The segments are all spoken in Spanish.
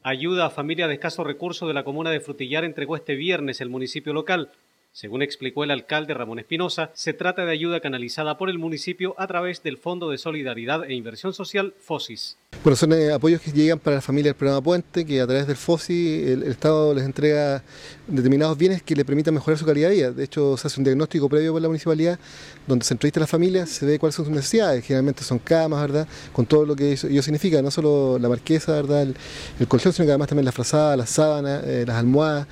Ayuda a familias de escasos recursos de la comuna de Frutillar entregó este viernes el municipio local. Según explicó el alcalde Ramón Espinosa, se trata de ayuda canalizada por el municipio a través del Fondo de Solidaridad e Inversión Social, FOSIS. Bueno, son apoyos que llegan para las familias del programa Puente, que a través del FOSI el Estado les entrega determinados bienes que les permitan mejorar su calidad de vida. De hecho, se hace un diagnóstico previo por la municipalidad, donde se entrevista a las familias, se ve cuáles son sus necesidades. Generalmente son camas, ¿verdad? Con todo lo que ello significa, no solo la marquesa, ¿verdad? El colchón, sino que además también la frazada, las sábanas, las almohadas,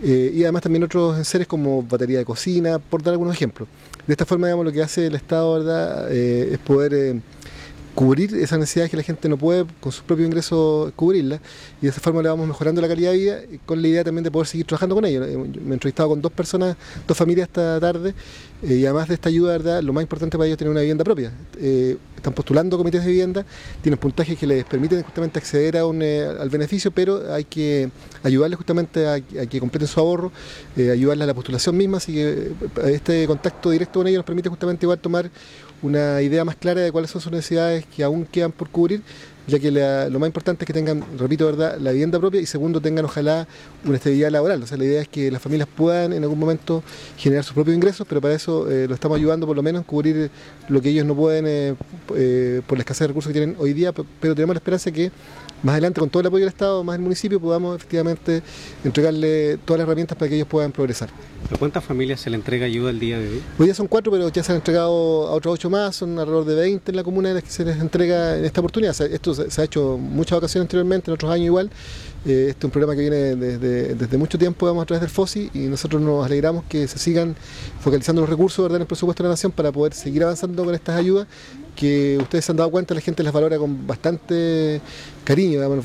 y además también otros enseres como batería de cocina, por dar algunos ejemplos. De esta forma, digamos, lo que hace el Estado, ¿verdad? Es poder cubrir esas necesidades que la gente no puede con sus propios ingresos cubrirlas, y de esa forma le vamos mejorando la calidad de vida con la idea también de poder seguir trabajando con ellos. Me he entrevistado con dos familias esta tarde, y además de esta ayuda, ¿verdad? Lo más importante para ellos es tener una vivienda propia. Están postulando comités de vivienda, tienen puntajes que les permiten justamente acceder al beneficio, pero hay que ayudarles justamente a que completen su ahorro, ayudarles a la postulación misma, así que este contacto directo con ellos nos permite justamente igual tomar una idea más clara de cuáles son sus necesidades que aún quedan por cubrir, ya que lo más importante es que tengan, repito, ¿verdad?, la vivienda propia, y segundo, tengan ojalá una estabilidad laboral. O sea, la idea es que las familias puedan en algún momento generar sus propios ingresos, pero para eso lo estamos ayudando por lo menos a cubrir lo que ellos no pueden por la escasez de recursos que tienen hoy día, pero tenemos la esperanza que más adelante, con todo el apoyo del Estado, más el municipio, podamos efectivamente entregarle todas las herramientas para que ellos puedan progresar. ¿A cuántas familias se le entrega ayuda el día de hoy? Hoy día son 4, pero ya se han entregado a otros 8 más, son alrededor de 20 en la comuna de las que se les entrega en esta oportunidad. O sea, esto se ha hecho en muchas ocasiones anteriormente, en otros años igual. Este es un programa que viene desde mucho tiempo, vamos a través del FOSI, y nosotros nos alegramos que se sigan focalizando los recursos, ¿verdad?, en el presupuesto de la Nación para poder seguir avanzando con estas ayudas, que ustedes se han dado cuenta, la gente las valora con bastante cariño. Digamos,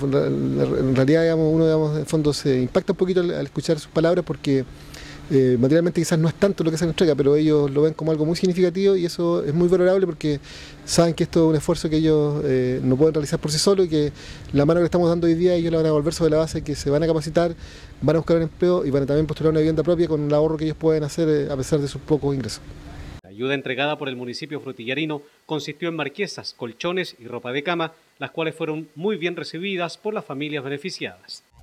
en realidad, digamos, uno, digamos, en fondo se impacta un poquito al escuchar sus palabras, porque materialmente quizás no es tanto lo que se les entrega, pero ellos lo ven como algo muy significativo, y eso es muy valorable porque saben que esto es un esfuerzo que ellos no pueden realizar por sí solos, y que la mano que le estamos dando hoy día ellos la van a volver sobre la base que se van a capacitar, van a buscar un empleo y van a también postular una vivienda propia con el ahorro que ellos pueden hacer a pesar de sus pocos ingresos. La ayuda entregada por el municipio frutillarino consistió en marquesas, colchones y ropa de cama, las cuales fueron muy bien recibidas por las familias beneficiadas.